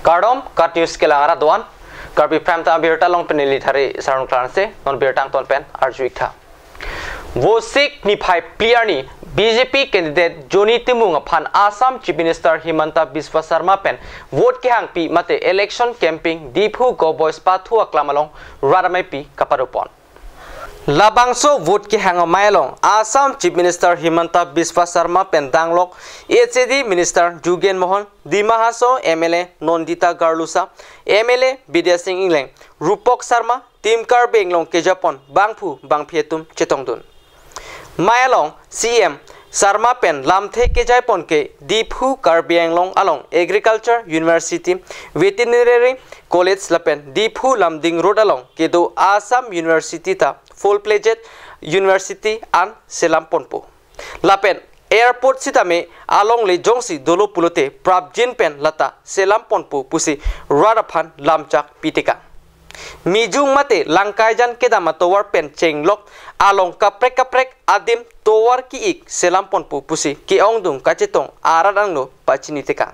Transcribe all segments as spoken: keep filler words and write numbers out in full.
Kardom kat news ke langara doan karbi prime ta birta long penili thari sarung klanse non birtang ton pen arjuik tha vosik ni phai clear ni B J P candidate Joni Timung phan Assam Chief Minister Himanta Biswa Sarma pen vote ke hang pi mate election camping diphu go boys pathu aklamalong radamai pi kaparupon Labangso vote ke hang mailong Assam Chief Minister Himanta Biswa Sarma pen danglok H A D Minister Jugen Mohan Dimahaso M L A Nondita Garlusa M L A Bidya Singh Ingleng Rupok Sarma Timkar Benglong ke Japon Bangphu Bangphetum Chetongdun Mailong C M Sarma pen lamthe ke Jaipon ke Diphu Karbi Anglong along Agriculture University Veterinary College lapen Diphu Lamding Road along ke do Assam University ta full pledged University an Selam Ponpo lapen airport sitame along le jongsi dolo pulote prabjin pen lata Selam Ponpo pusi radaphan lamchak pitika Mijung mate langkai jan keda matowar pen cenglok along kaprek kaprek adim towar ki ik Selam Ponpo pusi ki ongdung kacetong aradang no pachini teka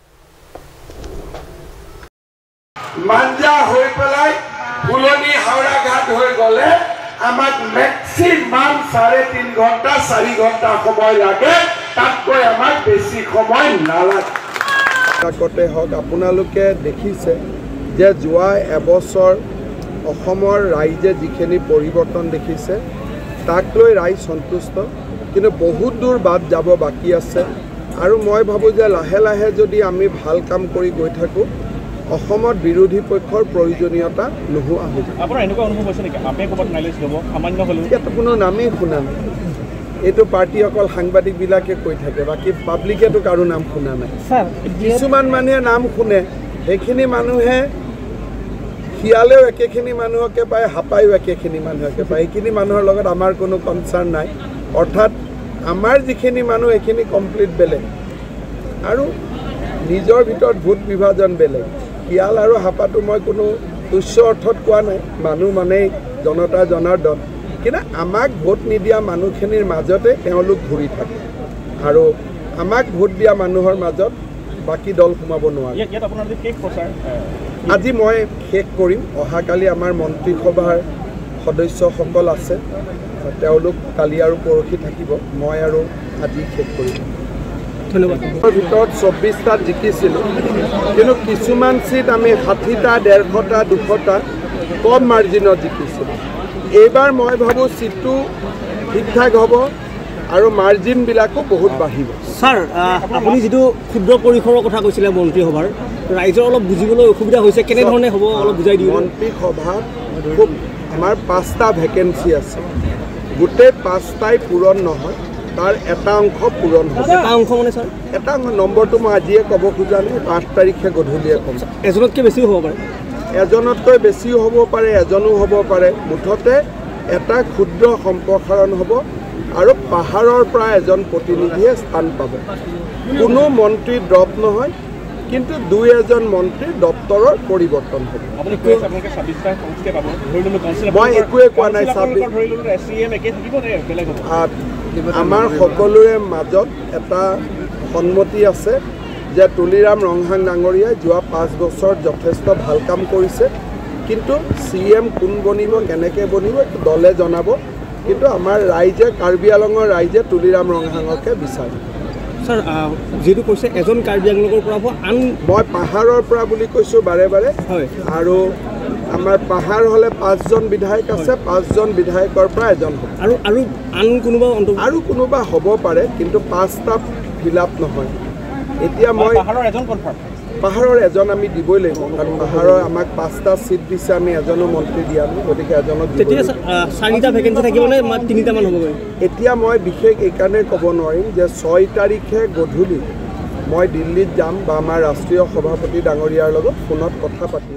Manja hoi pelai Puloni Howrah Ghat hoi gole আমাক maximum সাড়ে তিন ঘন্টা চারি ঘন্টা সময় লাগে তাতকৈ আমাক বেছি সময় নালাগে আগতে হওক আপোনালোকে দেখিছে যে যোৱা এবছৰ অসমৰ ৰাইজে যিখিনি পৰিৱৰ্তন দেখিছে তাক লৈ ৰাইজ সন্তুষ্ট কিন্তু বহুত দূৰ বাদ যাব বাকি আছে আৰু মই ভাবো যে লাহে লাহে যদি আমি ভাল কাম কৰি গৈ থাকো অসমত বিৰোধী পক্ষৰ প্ৰয়োজনীয়তা নোহোৱা হ'ব আপোনাৰ এনেকুৱা অনুভৱ হৈছে নেকি আপে ক'বাত মাইলেজ ল'ব সামান্য হ'লেও এটা কোনো নামেই শুনা নাই এইটো পাৰ্টি অকল সাংবাদিক বিলাকে কৈ থাকে বাকি পাব্লিকেটো কাৰো নাম শুনা নাই স্যাৰ কিছুমান মানুহে নাম শুনে সেইখিনি মানুহে খিয়ালেও একেখিনি মানুহকে পায় হাপায়ো একেখিনি মানুহকে পায় এইখিনি মানুহৰ লগত আমাৰ কোনো কনচাৰ্ন নাই অৰ্থাৎ আমাৰ যিখিনি মানুহ এইখিনি কমপ্লিট বেলেগ আৰু নিজৰ ভিতৰত ভোট বিভাজন বেলেগ খিয়াল আৰু হাপাটো মই কোনো তুচ্ছ অৰ্থত কোৱা নাই মানুহ মানে জনতা জনাৰ্দন কিন্তু আমাক ভোট নিদিয়া মানুহখিনিৰ মাজতে তেওঁলোক ঘূৰি থাকে আৰু আমাক ভোট দিয়া মানুহৰ মাজত বাকি দল সোমাব নোৱাৰে ইয়াত আপোনাৰ যে শেষ প্ৰচাৰ আজি মই শেষ কৰিম অহাকালি আমাৰ মন্ত্ৰীসভাৰ সদস্যসকল আছে তেওঁলোক কালি আৰু পৰহি থাকিব মই আৰু আজি শেষ কৰিম ভিতৰত চৌব্বিছটাত জিকিছিলোঁ কিন্তু কিছুমান চিট আমি ষাঠিটা ডেৰশটা দুশটা কম মাৰ্জিনত জিকিছিলোঁ এইবাৰ মই ভাবোঁ চিটটো ঠিক ঠাক হ'ব আৰু মাৰ্জিনবিলাকো বহুত বাঢ়িব ছাৰ আপুনি যিটো ক্ষুদ্ৰ পৰিসৰৰ কথা কৈছিলে মন্ত্ৰীসভাৰ ৰাইজৰ অলপ বুজিবলৈ অসুবিধা হৈছে কেনেধৰণে হ'ব অলপ বুজাই দিব মন্ত্ৰীসভাত খুব আমাৰ পাঁচটা ভেকেঞ্চি আছে গোটেই পাঁচটাই পূৰণ নহয় তাৰ এটা অংশ পূৰণ হ'ব এটা অংশ মানে ছাৰ এটা নম্বৰটো মই আজিয়ে ক'ব খোজা নাই পাঁচ তাৰিখে গধূলিয়ে ক'ম এজনতকৈ বেছিও হ'ব পাৰে এজনতকৈ বেছিও হ'ব পাৰে এজনো হ'ব পাৰে মুঠতে এটা ক্ষুদ্ৰ সম্প্ৰসাৰণ হ'ব আৰু পাহাৰৰ পৰা এজন প্ৰতিনিধিয়ে স্থান পাব কোনো মন্ত্ৰী ড্ৰপ নহয় কিন্তু দুই এজন মন্ত্ৰী দপ্তৰৰ পৰিৱৰ্তন হ'ব মই একোৱে কোৱা নাই আমাৰ সকলোৰে মাজত এটা সন্মতি আছে যে তুলিৰাম ৰংহাং ডাঙৰীয়াই যোৱা পাঁচ বছৰ যথেষ্ট ভাল কাম কৰিছে কিন্তু চি এম কোন বনিব কেনেকৈ বনিব দলে জনাব কিন্তু আমাৰ ৰাইজে কাৰ্বি আংলঙৰ ৰাইজে তুলিৰাম ৰংহাঙকে বিচাৰে ছাৰ যিটো কৈছে এজন কাৰ্বি আংলঙৰ পৰা আন মই পাহাৰৰ পৰা বুলি কৈছোঁ বাৰে বাৰে হয় আৰু আমাৰ পাহাৰ হ'লে পাঁচজন বিধায়ক আছে পাঁচজন বিধায়কৰ পৰা এজন হ'ব আৰু আৰু আন কোনোবা আৰু কোনোবা হ'ব পাৰে কিন্তু পাঁচটা ফিল আপ নহয় এতিয়া মই পাহাৰৰ এজন কনফাৰ্ম পাহাৰৰ এজন আমি দিবই লাগিব কাৰণ পাহাৰৰ আমাক পাঁচটা চিট দিছে আমি এজনো মন্ত্ৰী দিয়া নাই গতিকে এজনক তেতিয়া চাৰিটা ভেকেঞ্চি থাকিবনে তিনিটামান হ'বগৈ এতিয়া মই বিশেষ এইকাৰণে ক'ব নোৱাৰিম যে ছয় তাৰিখে গধূলি মই দিল্লীত যাম বা আমাৰ ৰাষ্ট্ৰীয় সভাপতি ডাঙৰীয়াৰ লগত ফোনত কথা পাতিম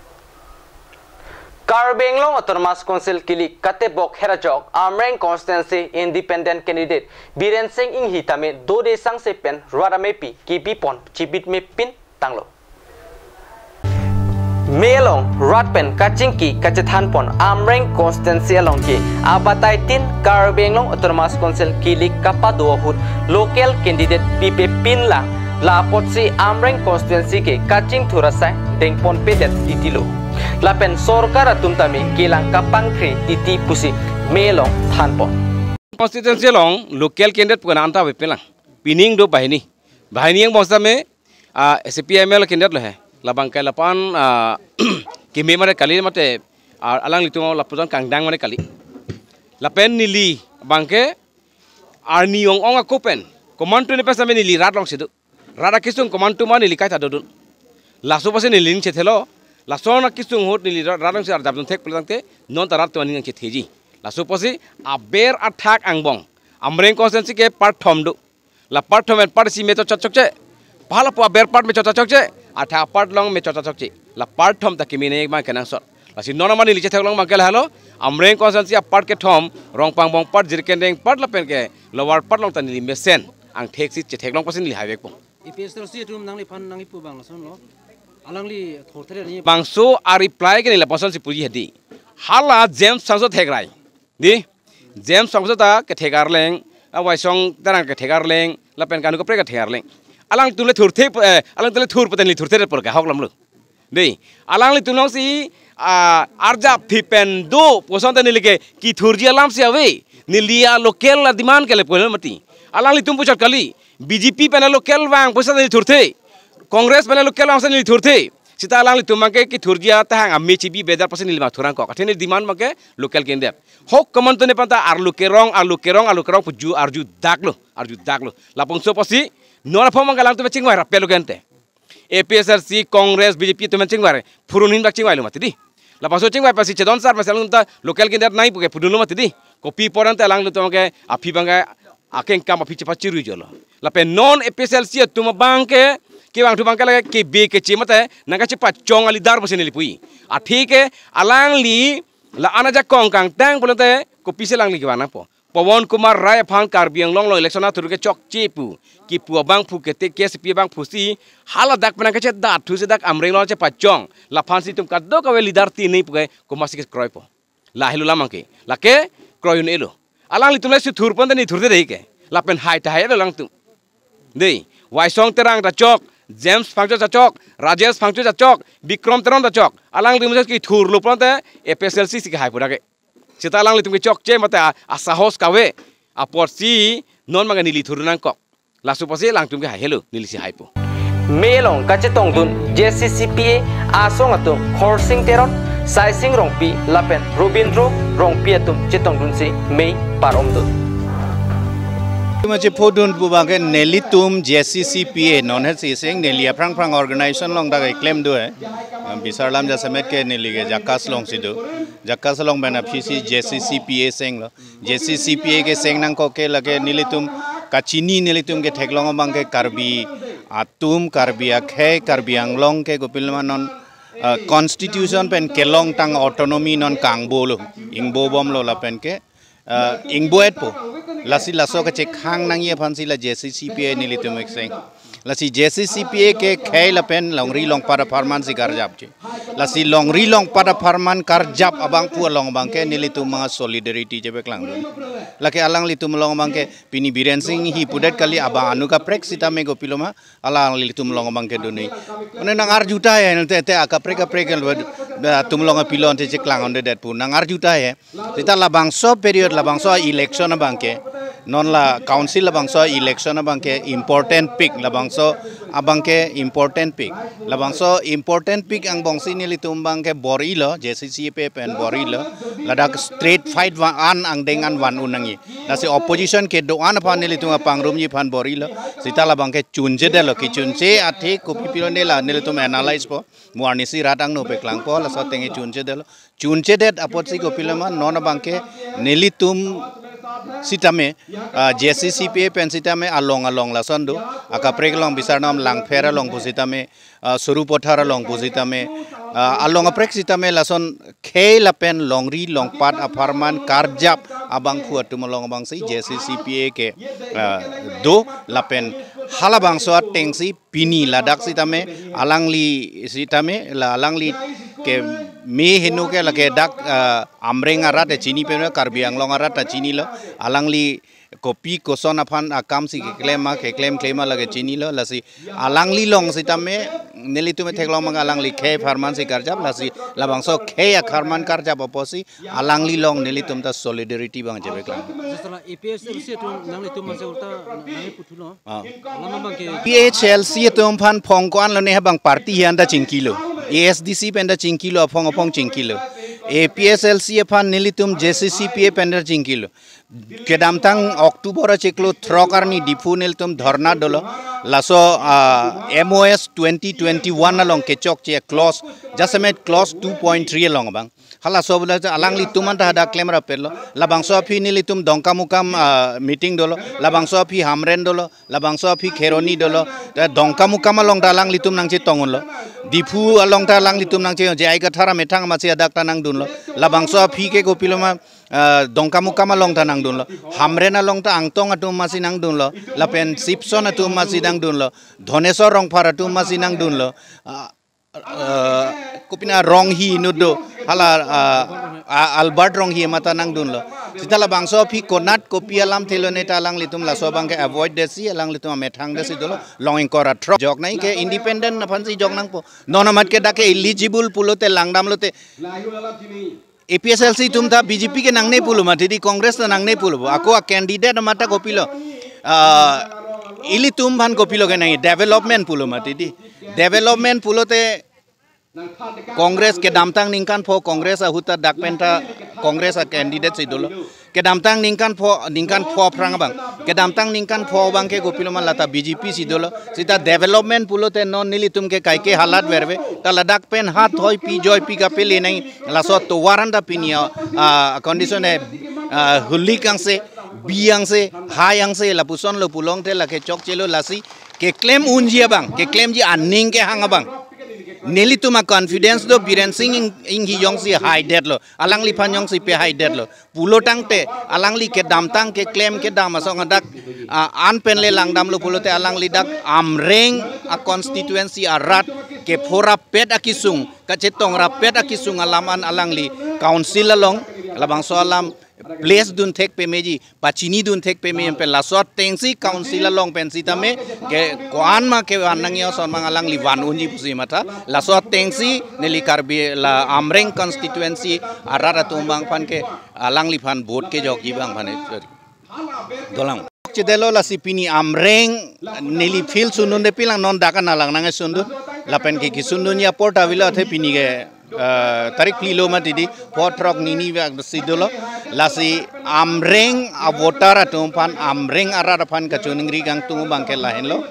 Karbi Anglong Autonomous Council kili kate bok herajok Amreng constituency independent candidate Biren Singh Inghi tame do de sang se pen radamepi ki bipon chibit me pin tanglo Melong ratpen kachingki kachethan pon Amreng constituency along ki abatai tin Karbi Anglong Autonomous Council kili kapado hut local candidate pipe pin lang la pot si amreng constituency ke kaching thurasai dengpon pedet titilo la pen sorkar atum tami kilang kapang kri titi pusi melong thanpon constituency long local candidate pun anta bepelang pining do bahini bahini yang bangsa me S P M L candidate lo hai labang kai lapan kimi mare kali mate alang litung laputan kangdang mare kali lapen nili bangke arni ong ong akopen command tu ni pesa me nili rat long sidu rada kisung command tu ma nili kai ta dodun laso pase nili ning chethelo laso na kisung hot nili rat long sar dabun thek pelangte non tarat tu aning chetheji laso pase aber attack angbong amreng constituency ke part thom du la part thom part si me to chachok che phala po aber part me chachok che atha part long me chachok che la part thom ta kimi ne ma kenang sot la si nona mani liche thek long ma kel halo amreng constituency part ke thom rong pang bong part jirkendeng part la pen ke lower part long ta ni mesen ang thek si che thek long pasin li highway pong ipsl si tum nang li phan nang pu bang son lo alang li thorthre ni bangso a reply ke ni la pason si puji hedi hala james sangso thek rai di james sangso ta ke thegar leng a waisong tarang ke thegar leng la pen kanu ko pre ke thegar leng alang tule thurthe alang tule thur patan li thurthe por ka hoklam lu dei alang li tunong si arja thipen do poson ta ni leke ki thurji alam se ave nilia local la demand ke le pol mati alang li tum puchat kali BJP pena local wang poson ni thurthe Congress pena local wang ni thurthe sita alang li tumake ki thurjia ta hang ami chibi bedar pasin ni ma thurang ko kathini demand make local candidate hok common to ne panta ar lukerong ar lukerong ar lukerong puju arju daklo arju daklo la pongso pasi nora phom galang to chingwai rapelo gente A P S R C Congress B J P to chingwai furunin bak chingwai lo mati di la paso chingwai pasi chedon sar pasalung ta local candidate nai puke pudun lo mati di kopi porante alang lo to ke api banga akeng kam api cepat ciru jolo la pe non A P S L C tuma bangke ke bang tu bangke lage ke be ke chimate naga cepat chong ali dar pasin li pui a ठीक है alang li la anaja kong kang tang bolante kopi se lang li gwana po Pawon Kumar Rai Phan Karbiang long long election atur ke chok chipu ki pu bang pu ke te ke spi bang pusi hala dak pena ke che da thu se dak amreng lo che pachong la phan si tum kaddo ka we lidar ti nei pugai ko masi ke kroy po la helu lamang ke la ke kroyun elo alang li tum le su thur pon ni thur de dei ke la pen hai ta hai lang tum dei wai song terang da chok James Fangcho Chachok Rajesh Fangcho Chachok Bikram Terang Chachok alang li muse ki thur lo pon te A P S L C si ke hai pura ke Cita lang litum ke chok che mata asahos kawe apor si non manga nili thurunang kok lasu pasi lang tum ke hai hello nili si hai po melong kache tong dun J C C P A asong atum khorsing terot saising rongpi lapen Robindro rongpi atum chetong dun si mei parom dun Macam podun bubaga nelitum J C C P A non het sing nelia prang prang organisation long da claim do hai bisar lam ja samet ke nelige jakas long sidu jakas long bana phisi J C C P A sing lo J C C P A ke sing nang ko ke lage nelitum kachini nelitum ke theklong bang ke karbi atum karbi akhe karbi anglong ke gopilma non constitution pen kelong tang autonomy non kangbo lo ingbo bom lo la pen ke ingboet po lasi laso ke cek hang nang ye phansi la J C C P A nilitum ekseng lasi J C C P A ke khai la pen longri long pada farman si garjap che lasi longri long pada farman karjap abang pu long bang ke nilitum ma solidarity je beklang lake alang litum long bang ke pini biren sing hi pudet kali abang anu ka prek sita me go piloma alang litum long bang ke duni one nang ar juta ye te te aka prek prek tum long pilon te cek lang onde det pu nang ar juta ye sita la bang so period la bang so election bang ke non la council la bang so election bang ke important pick la bang so abang ke important pick la bang so important pick ang bang sini litum bang ke bori lo J C C P pen bori lo la dak straight fight wan an ang dengan wan unangi la si opposition ke do an phan litum pangrum ji phan bori lo sita la bang ke chunje de lo ki chunche athi kopi pilon de la litum analyze po muarni si ratang no pe klang po la so tengi chunche de lo chunche de apot si kopilama non bang ke nelitum sitame J C C P A pen sitame along along la sondu aka prek long bisarnam lang phera long pusitame suru pothara long pusitame along prek sitame la son khei la pen longri long pat aparman karjap abang khuat tum long bang si J C C P A ke do la pen hala bang so tengsi pini ladak sitame alangli sitame la alangli ke me henu ke lage dak amreng arat chini pe karbi anglong arat chini lo alangli kopi koson aphan akam si claim ma ke claim claim lage chini lo lasi alangli long sitame nelitum theklong mang alangli khe farman si karjab lasi labangso khe ya kharman karjab oposi alangli long nelitum ta solidarity bang jebe klang setelah E P S L C tu nang litum masa ulta nang putulo lama bang ke P H L C tum phan phong kwan lo ne bang party hian da chingkilo A S D C penda chingkilo phong phong chingkilo A P S L C phan nelitum J C C P A penda chingkilo kedamtang Oktober ceklo trokarni difunel tum dharna dolo laso M O S twenty twenty-one along kechok che clause jasamet clause two point three along bang hala sobla alang li tuman ta hada claim ra perlo labang so phi nili tum dongka mukam meeting dolo labang so phi hamren dolo labang so phi kheroni dolo dongka mukam along ta alang li tum nang che tongon lo difu along ta alang li tum nang che je ai ka thara methang ma che adak ta nang dun lo labang so phi ke gopilo ma dongka mukam along ta nang dun lo hamren along ta angtong atum ma si nang dun lo lapen sipson atum ma si nang dun lo dhonesor rong phar atum ma si nang dun lo kupina rong hi nudo hala Albert rong hi mata nang dun lo sitala bangso phi konat kopi alam thelone ta lang litum la so bang ke avoid desi alang litum methang desi dolo longing kora tro jok nai ke independent na phansi jok nang po nonamat ke dake eligible pulote langdam lote A P S L C tum ta B J P ke nang nei pulu ma di congress ta nang nei pulu ako candidate mata kopi lo ili tum ban kopi lo ke nai development pulu ma di development pulote Congress ke damtang ningkan po Congress a huta dakpenta Congress a candidate si dolo ke damtang ningkan po ningkan po prang bang ke damtang ningkan po bang ke gopilo man lata B J P si dolo sita development pulote non nilitum ke kai ke halat verbe ta ladak pen hat hoy pi joy pi ka pele nai la so to waranda pinia condition e hulikang se biang se hayang se la puson lo pulong te la ke chok chelo lasi ke claim unjia bang ke claim ji aning ke hanga bang Neli tuma confidence do Biren Singh ing, ing hi yong si high dead lo alang li pan yong si pe high dead lo pulo tang te alang li ke dam tang ke claim ke dam asong adak an pen le lang dam lo pulo te alang li dak amreng a constituency a rat ke phora pet akisung ka chetong ra pet akisung alaman alang li council along labang so alam place dun thek pe meji pachini dun thek pe me pe lasot tengsi council along pensi tame ke koan ma ke anang yo son mangalang liwan unji pusi mata lasot tengsi neli karbi la amreng constituency arara tumbang pan ke alang liphan vote ke jok ibang phane dolang chedelo la sipini amreng neli fil sunun de pilang non dakan nalang nang sundu lapen ke kisundunya porta vila the pini ke tarik pilo ma didi potrok nini sidolo lasi amreng avotar atum pan amreng arara pan kachuningri gang tungu bangke lahen lo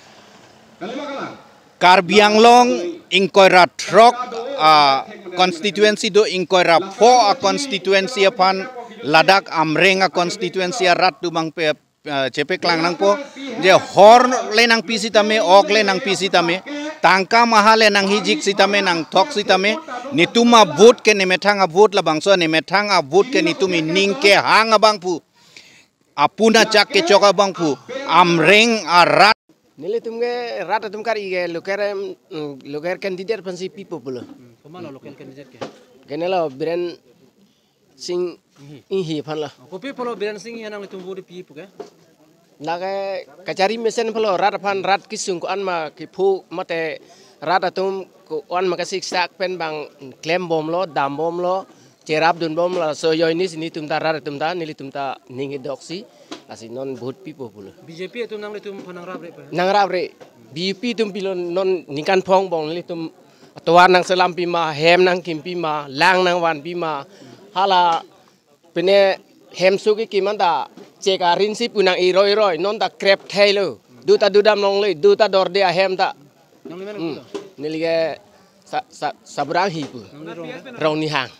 Karbianglong inkoira trok constituency do inkoira fo a constituency pan ladak amreng a constituency rat tu bang pe cepe klang nang po je hor le nang pisi tame ok le nang pisi tame tangka mahale nang hijik sitame nang thok sitame nituma vote ke nemethang a vote la bangso nemethang a vote ke nitumi ningke hang abang pu apuna chak ke choka bang pu amreng a rat nile tumge rat tum kar ige luker luker candidate pansi pipo pulo pemana local candidate ke genelo Biren Singh inhi phanla kopi polo Biren Singh yang litum vote pipo ke lage kacari mesen polo rat phan rat kisung ko anma ki phu mate rat atum ko an makasik sak pen bang claim bom lo dam bom lo cerap dun bom lo so yo ini sini tum ta rat tum ta nili tum ta ningi doksi asi non vote pipo pulo B J P itu nang litum phanang rabre nang rabre B P tum pilon non nikan phong bong nili tum tuan nang selam pima hem nang kim pima lang nang wan pima hala pene hem suki kimanda ceka rinsip unang iroi roi non ta krep thailo duta dudam long le duta dorde a hem ta nang limen nilige sa sa sabrang hi pu rong ni hang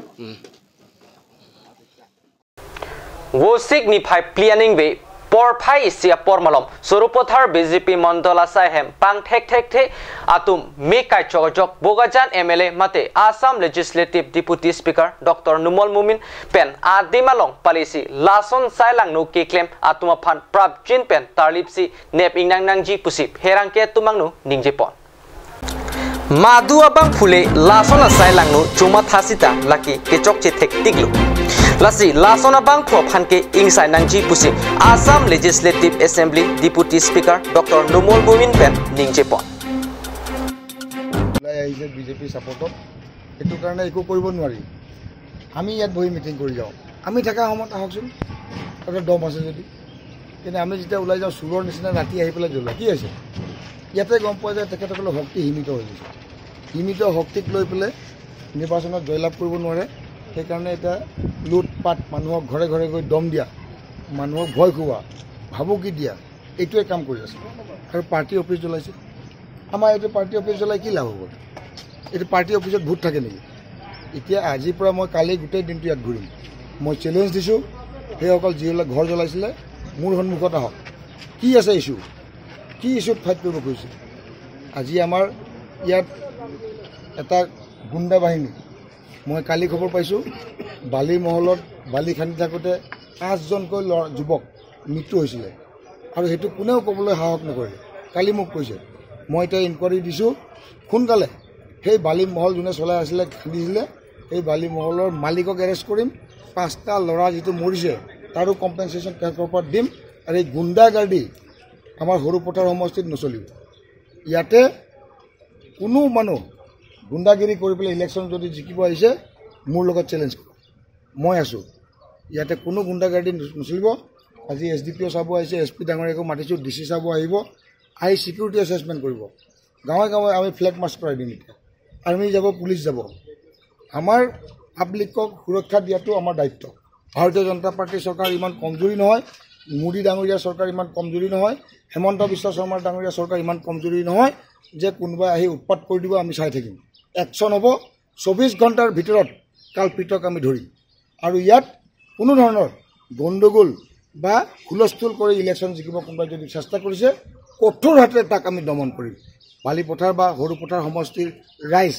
wo sik ni phai planning be por phai sia por malom surupothar B J P mondola sai hem pang thek thek the atum me kai chojok bogajan M L A mate Assam Legislative Deputy Speaker Doctor Numol Mumin pen adimalong policy lason sailang nu ke claim atuma phan prab jin pen tarlipsi nep ingnang nangji pusip herang ke tumang nu ningje pon madu abang phule lason sailang nu chuma thasita laki ke chok che thek tiglu Lasi lasona bang pho phanke insai nangji pusi Assam Legislative Assembly Deputy Speaker Doctor Numol Mumin Pen ningjepon লাই আহিছে BJP সাপোর্টত এটু কারণে একো কৰিব নোৱাৰি আমি ইয়াত বহি মিটিং কৰি যাও আমি থাকা সময়ত আহকচোন এটা দম আছে যদি কিন্তু আমি যেতিয়া ওলাই যাও সুৰৰ নিচিনা ৰাতি আহি পেলাই জ্বলা কি আছে ইয়াতে গম পোৱা যায় তেখেতসকলৰ শক্তি সীমিত হৈ গৈছে সীমিত শক্তিক লৈ পেলাই নিৰ্বাচনত জয়লাভ কৰিব নোৱাৰে সেইকাৰণে এটা লুটপাট মানুহক ঘৰে ঘৰে গৈ দম দিয়া মানুহক ভয় খুওৱা ভাবুকি দিয়া এইটোৱে কাম কৰি আছে আৰু পাৰ্টি অফিচ জ্বলাইছে আমাৰ এইটো পাৰ্টি অফিচ জ্বলাই কি লাভ হ'ব এইটো পাৰ্টি অফিচত ভোট থাকে নেকি এতিয়া আজিৰ পৰা মই কালি গোটেই দিনটো ইয়াত ঘূৰিম মই চেলেঞ্জ দিছোঁ সেইসকল যিবিলাক ঘৰ জ্বলাইছিলে মোৰ সন্মুখত আহক কি আছে ইছ্যু কি ইছ্যুত ফাইট কৰিব খুজিছে আজি আমাৰ ইয়াত এটা গুণ্ডা বাহিনী মই কালি খবৰ পাইছোঁ বালি মহলত বালি খান্দি থাকোঁতে পাঁচজনকৈ ল'ৰা যুৱক মৃত্যু হৈছিলে আৰু সেইটো কোনেও ক'বলৈ সাহস নকৰিলে কালি মোক কৈছে মই এতিয়া ইনকুৱাৰী দিছোঁ সোনকালে সেই বালি মহল যোনে চলাই আছিলে খান্দিছিলে সেই বালি মহলৰ মালিকক এৰেষ্ট কৰিম পাঁচটা ল'ৰা যিটো মৰিছে তাৰো কম্পেনচেশ্যন তেখেতৰ ওপৰত দিম আৰু এই গুণ্ডাগাৰ্দি আমাৰ সৰুপথাৰ সমষ্টিত নচলিব ইয়াতে কোনো মানুহ গুণ্ডাগিৰি কৰি পেলাই ইলেকশ্যন যদি জিকিব আহিছে মোৰ লগত চেলেঞ্জ কৰক মই আছোঁ ইয়াতে কোনো গুণ্ডাগাৰ্দি নচলিব আজি এছ ডি পি অ' চাব আহিছে এছ পি ডাঙৰীয়াকো মাতিছোঁ ডি চি চাব আহিব আহি ছিকিউৰিটি এছেছমেণ্ট কৰিব গাঁৱে গাঁৱে আমি ফ্লেগ মাৰ্চ কৰাই দিম এতিয়া আৰ্মি যাব পুলিচ যাব আমাৰ পাব্লিকক সুৰক্ষা দিয়াটো আমাৰ দায়িত্ব ভাৰতীয় জনতা পাৰ্টীৰ চৰকাৰ ইমান কমজুৰি নহয় মোদী ডাঙৰীয়া চৰকাৰ ইমান কমজুৰি নহয় হেমন্ত বিশ্ব শৰ্মাৰ ডাঙৰীয়া চৰকাৰ ইমান কমজুৰি নহয় যে কোনোবাই আহি উৎপাত কৰি দিব আমি চাই থাকিম একশ্যন হ'ব চৌবিছ ঘণ্টাৰ ভিতৰত কালপিতক আমি ধৰিম আৰু ইয়াত কোনো ধৰণৰ গণ্ডগোল বা হুলস্থুল কৰি ইলেকশ্যন জিকিব কোনোবাই যদি চেষ্টা কৰিছে কঠোৰ হাতেৰে তাক আমি দমন কৰিম বালিপথাৰ বা সৰুপথাৰ সমষ্টিৰ ৰাইজ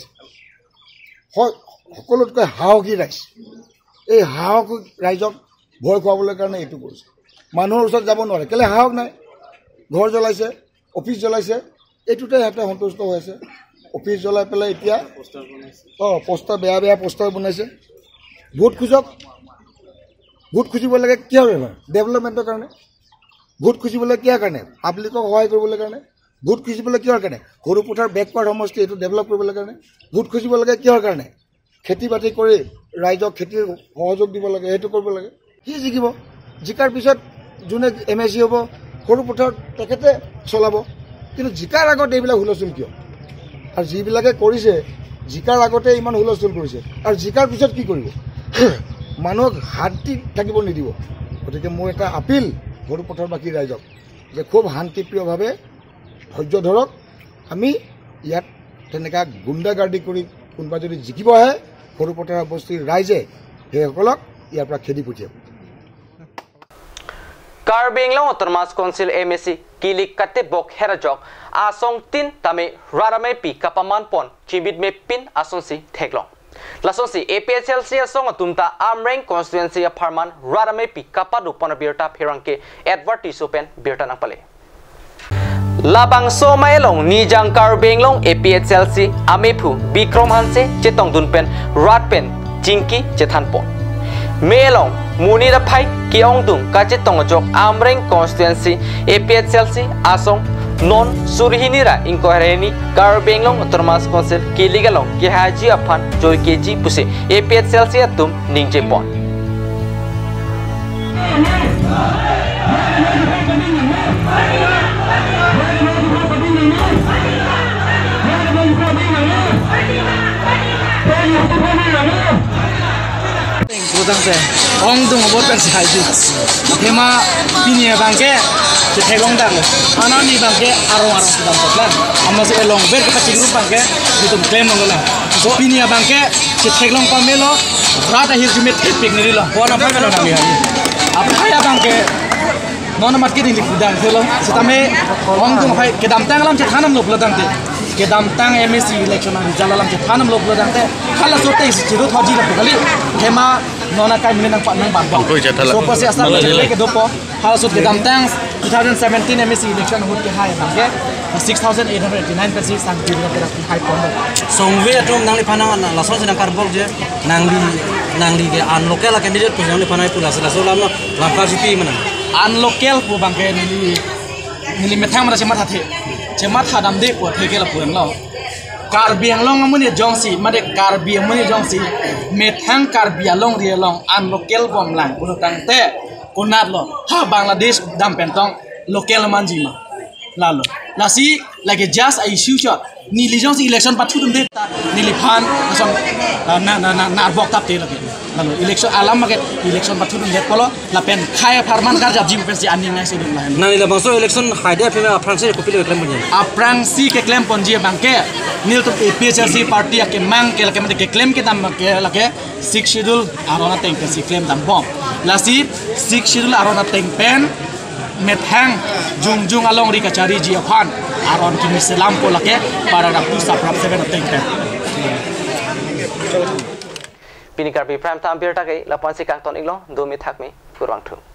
সকলোতকৈ সাহসী ৰাইজ এই সাহসী ৰাইজক ভয় খুৱাবলৈ কাৰণে এইটো কৰিছে মানুহৰ ওচৰত যাব নোৱাৰে কেলে সাহস নাই ঘৰ জ্বলাইছে অফিচ জ্বলাইছে এইটোতে সিহঁতে সন্তুষ্ট হৈ আছে অফিচ জ্বলাই পেলাই এতিয়া অঁ পোষ্টাৰ বেয়া বেয়া পোষ্টাৰ বনাইছে ভোট খোজক ভোট খুজিব লাগে কিহৰ কাৰণে ডেভেলপমেণ্টৰ কাৰণে ভোট খুজিবলৈ কিহৰ কাৰণে পাব্লিকক সহায় কৰিবলৈ কাৰণে ভোট খুজিবলৈ কিহৰ কাৰণে সৰুপথাৰ বেকৱাৰ্ড সমষ্টি এইটো ডেভেলপ কৰিবলৈ কাৰণে ভোট খুজিব লাগে কিহৰ কাৰণে খেতি বাতি কৰি ৰাইজক খেতিৰ সহযোগ দিব লাগে সেইটো কৰিব লাগে কি জিকিব জিকাৰ পিছত যোনে এম এছ চি হ'ব সৰুপথাৰত তেখেতে চলাব কিন্তু জিকাৰ আগত এইবিলাক হুলস্থুল কিয় আৰু যিবিলাকে কৰিছে জিকাৰ আগতে ইমান হুলস্থুল কৰিছে আৰু জিকাৰ পিছত কি কৰিব মানুহক হাত দি থাকিব নিদিব গতিকে মোৰ এটা আপিল সৰুপথাৰবাসী ৰাইজক যে খুব শান্তিপ্ৰিয়ভাৱে ধৈৰ্য ধৰক আমি ইয়াত তেনেকুৱা গুণ্ডাগাৰ্দি কৰি কোনোবা যদি জিকিব আহে সৰুপথাৰ বস্তিৰ ৰাইজে সেইসকলক ইয়াৰ পৰা খেদি পঠিয়াব Karbi Anglong Autonomous Council M S C Kilik Kate Bok Herajok Asong Tin Tame Rarame Pi Kapaman Pon Chibit Me Pin Asonsi Teglong Lasonsi A P H L C Asong Tumta Amreng Constituency Apartment Rarame Pi Kapadu Ponabirta Piranke Edward Tisopen Birta Napale Labang Somailong Nijang Karbi Anglong A P H L C Amepu Bikrom Hanse Chetong Dunpen Ratpen Jinki Chetanpon Melong Munira Pai Kiong Dung Kachetong Jok Amreng Constituency A P H L C Asong Non Surhinira Inkohereni Karbenglong Autonomous Council Kiligalong Kihaji Apan Joy Keji Puse A P H L C Atum Ningjepon Tangse ong dung bot kan sai ji tema pinia bangke je thelong dang anani bangke arong arong sedang plan amma se elong ber ke pacing rup bangke ditum claim nongla so pinia bangke je thelong pamelo rata hir jumet pik ni la wana pa melo nang ya apa ya bangke non mat ki ding dang thelo setame ong dung hai kedam tanglam je thanam lop ladang te kedam tang M S C election ang jalalam je thanam lop ladang te khala sote jiru thoji la kali tema nona kai minen nang nang ban bang so pasi asal le ke dopo hal sut ke dam tang twenty seventeen M S C election hut ke hai bang ke six thousand eight hundred eighty-nine percent sang di ke high pon so we atom nang li panang la so nang karbol je nang li nang di ke an lokal candidate pun yang lepanai pula salah solam no lampa jupi mana an lokal pu bangke ni ni methang mana cemat hati cemat hadam de ko theke la puang lo karbiang long amune jongsi made karbiang amune jongsi methang karbiang long ria long an lokal bom lang pun tangte kunat lo ha Bangladesh dam pentong lokal manjima lalu nasi lagi just a issue shot ni lijong si election patu tum deta ni lipan langsung na na na na arbok tap te lagi lalu election alam maket election patu tum det polo la pen khaya farman kar jab jim pensi aning nai sedum lain na ni la bangso election haide peme aprang se ko pile klem bunyi aprang si ke klem ponji bangke nil tum P H C party ke mang ke la ke klem ke tam ke la ke six schedule arona teng ke si klem tam bom la si six schedule arona teng pen methang jung jung along ri kacari ji aphan aron kini selam polake para raktu saprap seven teng pen Pini Karbi Prime Time Bir Takai Lapan Sikang Ton Iglo Domi Thakmi Purwang Thu